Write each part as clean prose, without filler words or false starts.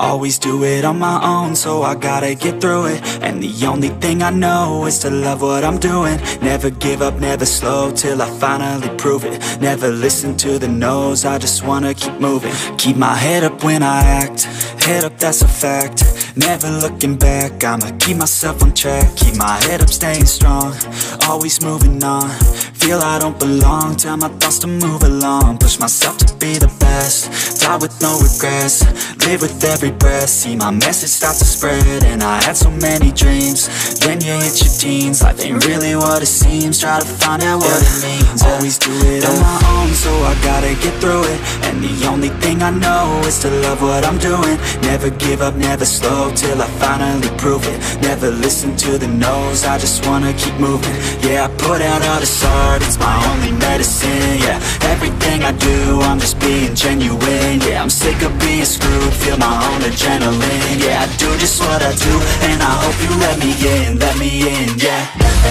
Always do it on my own, so I gotta get through it. And the only thing I know is to love what I'm doing. Never give up, never slow, till I finally prove it. Never listen to the no's, I just wanna keep moving. Keep my head up when I act, head up, that's a fact. Never looking back, I'ma keep myself on track. Keep my head up, staying strong, always moving on. Feel I don't belong, tell my thoughts to move along. Push myself to be the best, die with no regrets. Live with every breath, see my message start to spread. And I had so many dreams, then you hit your teens. Life ain't really what it seems, try to find out what it means. Always do it on my own, so I gotta get through it. And the only thing I know is to love what I'm doing. Never give up, never slow, till I finally prove it. Never listen to the no's, I just wanna keep moving. Yeah, I put out all this art, it's my only medicine. Yeah, everything I do, I'm just being genuine. Yeah, I'm sick of being screwed, feel my own adrenaline. Yeah, I do just what I do, and I hope you let me in, yeah.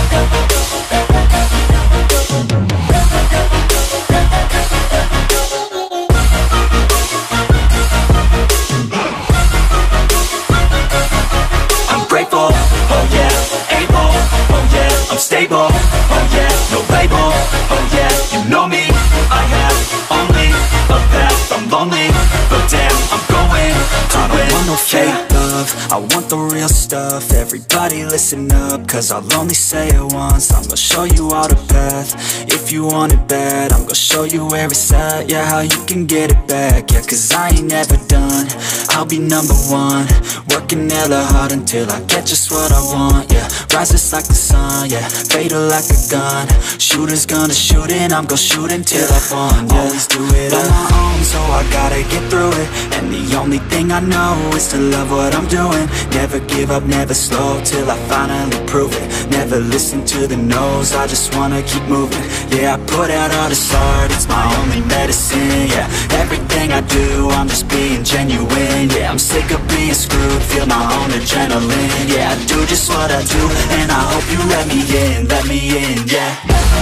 I'm grateful, oh yeah, able, oh yeah, I'm stable, oh yeah, no label, oh yeah, you know me, I have only a path, I'm lonely, but damn, I'm going to win. I don't want no fake love, I want the real stuff. Everybody listen up, cause I'll only say it once. I'm gonna show you all the path, if you want it bad. I'm gonna show you where it's at, yeah, how you can get it back. Yeah, cause I ain't never done, I'll be number one. Working hella hard until I get just what I want, yeah. Rises like the sun, yeah, fatal like a gun. Shooters gonna shoot and I'm gonna shoot until I won, yeah. Always do it on my own, so I gotta get through it. And the only thing I know is to love what I'm doing. Never give up, never slow, till I finally prove it. Never listen to the no's, I just wanna keep moving. Yeah, I put out all this art, it's my only medicine. Yeah, everything I do, I'm just being genuine. Yeah, I'm sick of being screwed, feel my own adrenaline. Yeah, I do just what I do, and I hope you let me in, yeah.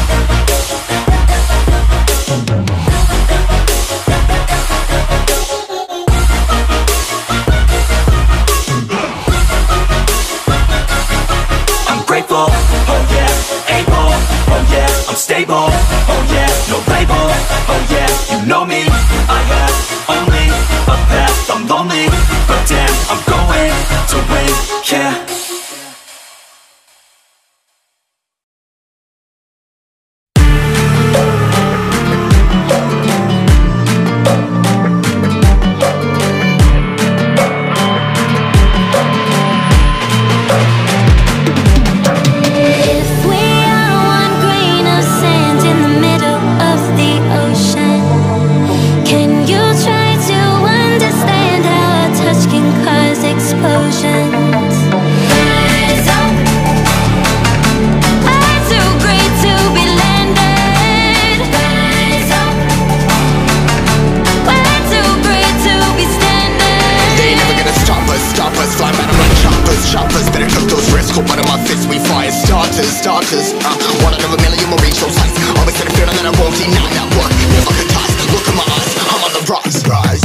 Grateful, oh yeah, able, oh yeah, I'm stable, oh yeah, no label, oh yeah, you know me, I have only a path, I'm lonely, but damn, I'm going to win, yeah. Starters, one out of a million will reach those heights. Always had a feeling that I won't deny that work. Never could toss, look in my eyes, I'm on the rise.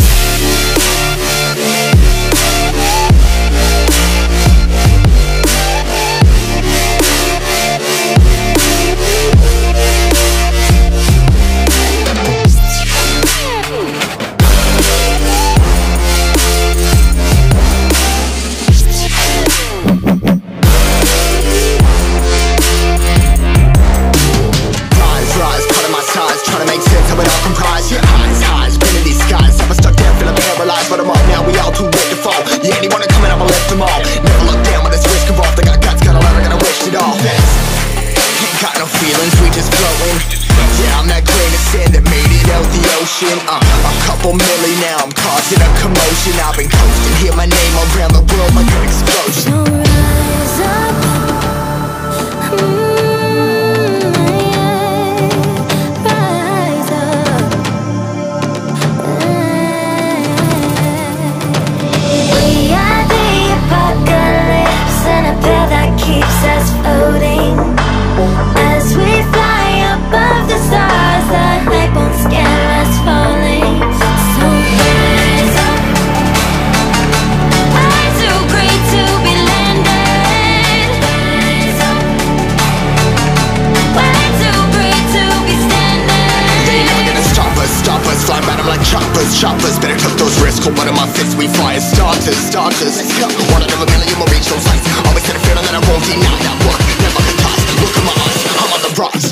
A couple milli now, I'm causing a commotion. I've been coasting, hear my name around the world like an explosion. So rise up, rise up. We are the apocalypse, and a path that keeps us floating. As we fly above the stars, the hype won't scare us falling. So rise up. them like choppers, choppers. Better tuck those wrists, hold one of my fists. We fire starters, starters. Let's go. One out of a million will reach those heights. Always had a feeling that I won't deny. That work, never toss. Look in my eyes, I'm on the rise.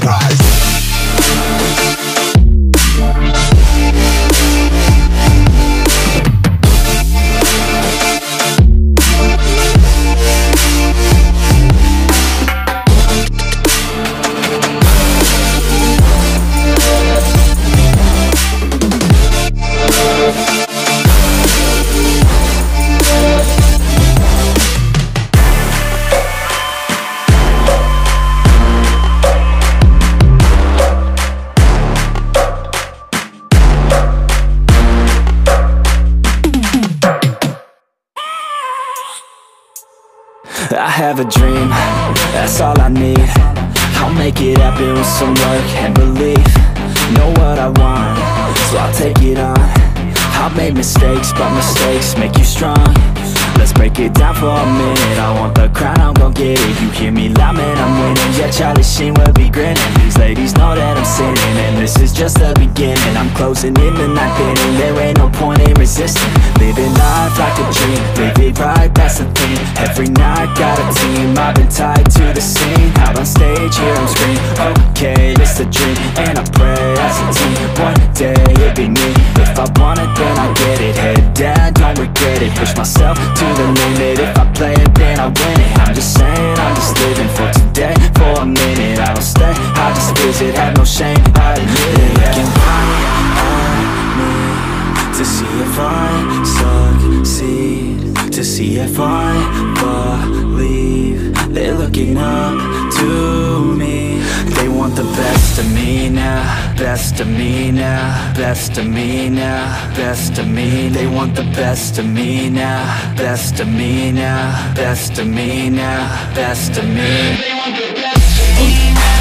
I have a dream, that's all I need. I'll make it happen with some work and belief. Know what I want, so I'll take it on. I've made mistakes, but mistakes make you strong. Let's break it down for a minute. I want the crown, I'm gon' get it. You hear me loud, man, I'm winning. Yeah, Charlie Sheen will be grinning. These ladies know that I'm sinning, and this is just the beginning. I'm closing in the ninth inning. There ain't no point in resisting. Living life like a dream, live it right, that's the thing. Every night, got a team, I've been tied to the scene. Out on stage, here I'm screaming, okay, it's a dream. And I pray as a team, one day it'll be me. If I want it, then I get it. Head down, don't regret it. Push myself to the limit. If I play it, then I win it. I'm just saying, I'm just living for today. For a minute, I don't stay, I just visit. Have no shame, I admit it. Looking right at me to see if I succeed, to see if I believe. They're looking up to me. They want the best of me now, best of me now, best of me now, best of me. They want the best of me now, best of me now, best of me now, best of me. They want the best of me now.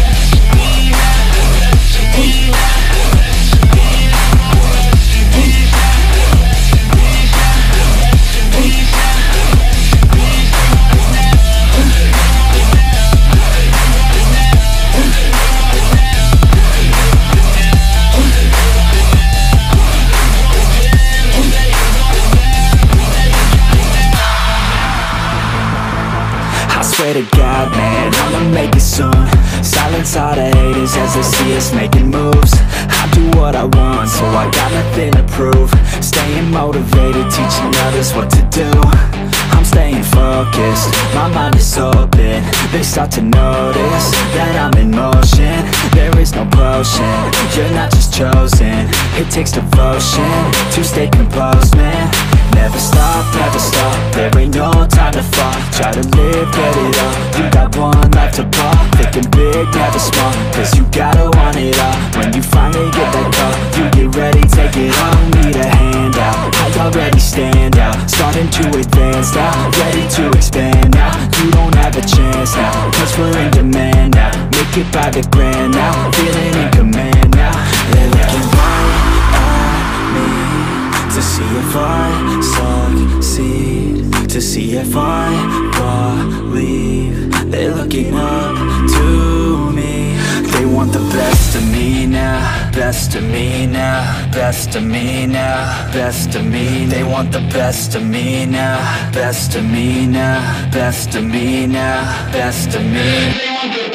Swear to God, man, I'ma make it soon. Silence all the haters as they see us making moves. I do what I want, so I got nothing to prove. Staying motivated, teaching others what to do. I'm staying focused, my mind is open. They start to notice that I'm in motion. There is no potion, you're not just chosen. It takes devotion to stay composed, man. Never stop, there ain't no time to fall. Try to live, get it up, you got one life to ball. Thinking big, never small, cause you gotta want it all. When you finally get that call, you get ready, take it all. Need a hand out, I already stand out. Starting to advance now, ready to expand now. You don't have a chance now, cause we're in demand now. Make it by the grand now, feeling in command now. They're looking right at me to see if I succeed, to see if I believe. They're looking up to me. They want the best of me now, best of me now, best of me now, best of me. They want the best of me now, best of me now, best of me now, best of me. They want the